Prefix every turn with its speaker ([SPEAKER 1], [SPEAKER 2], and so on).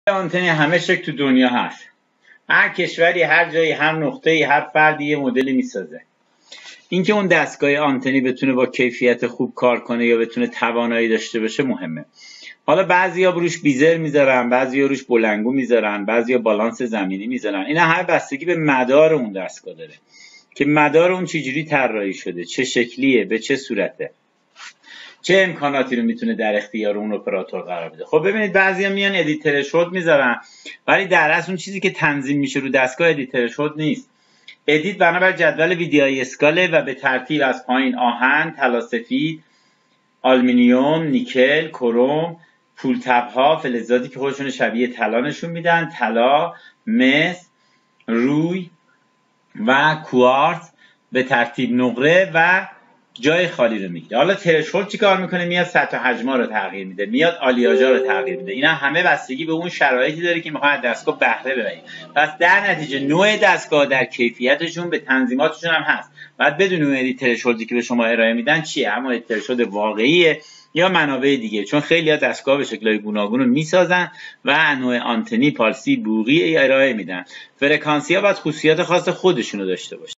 [SPEAKER 1] آنتنی همه شکل تو دنیا هست. هر کشوری، هر جایی، هر نقطه‌ای، هر فردی یه مدلی میسازه. اینکه اون دستگاه آنتنی بتونه با کیفیت خوب کار کنه یا بتونه توانایی داشته باشه مهمه. حالا بعضیا روش بیزر میذارن، بعضیا روش بلنگو میذارن، بعضیا بالانس زمینی میذارن. اینا هر بستگی به مدار اون دستگاه داره که مدار اون چجوری طراحی شده، چه شکلیه، به چه صورته، چه امکاناتی رو میتونه در اختیار اون اپراتور قرار بده. خب ببینید بعضیا میان ادیتر شد میذارن، ولی در اصل اون چیزی که تنظیم میشه رو دستگاه ادیتر شد نیست. ادیت بنابر جدول ویدیوهای اسکاله و به ترتیب از پایین آهن، طلا سفید، آلومینیوم، نیکل، کروم، پول تب‌ها، فلزاتی که خودشون شبیه طلا نشون میدن، طلا، مس، روی و کوارتز به ترتیب نقره و جای خالی رو میگیره. حالا ترشولد چیکار میکنه؟ میاد سطح و حجما رو تغییر میده، میاد آلیاژا رو تغییر میده. اینا همه بستگی به اون شرایطی داره که میخوان از دستگاه بهره ببرید. پس در نتیجه نوع دستگاه در کیفیتشون به تنظیماتشون هم هست. بعد بدون اون ترشولدی که به شما ارائه میدن چیه، اما ترشولد واقعیه یا منابع دیگه، چون خیلی از دستگاه به شکل‌های گوناگون رو میسازن و انواع آنتنی، پالسی، بوقی ارائه میدن. فرکانسی‌ها باید خصوصیات خاص خودشونو داشته باشه.